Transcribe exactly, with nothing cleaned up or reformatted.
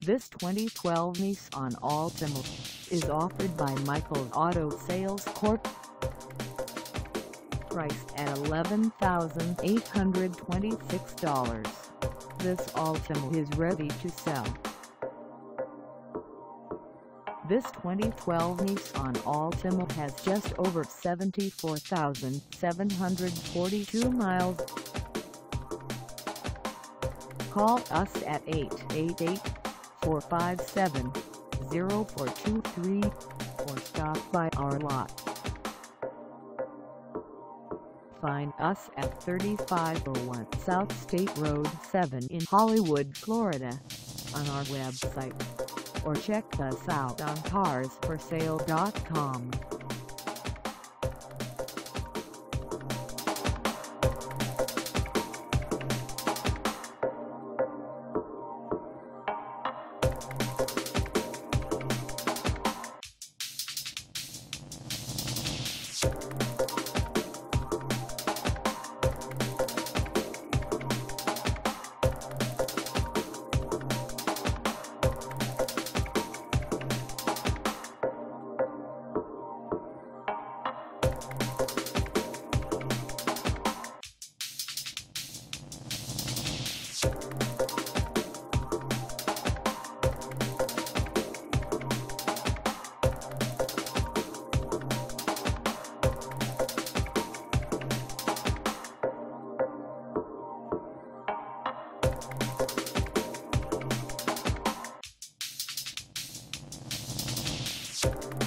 This twenty twelve Nissan Altima is offered by Michael Auto Sales Corp. Priced at eleven thousand eight hundred twenty-six dollars, this Altima is ready to sell. This twenty twelve Nissan Altima has just over seventy-four thousand seven hundred forty-two miles. Call us at eight eight eight, four five seven, zero four two three or stop by our lot. Find us at thirty-five oh one South State Road seven in Hollywood, Florida, on our website, or check us out on cars for sale dot com. You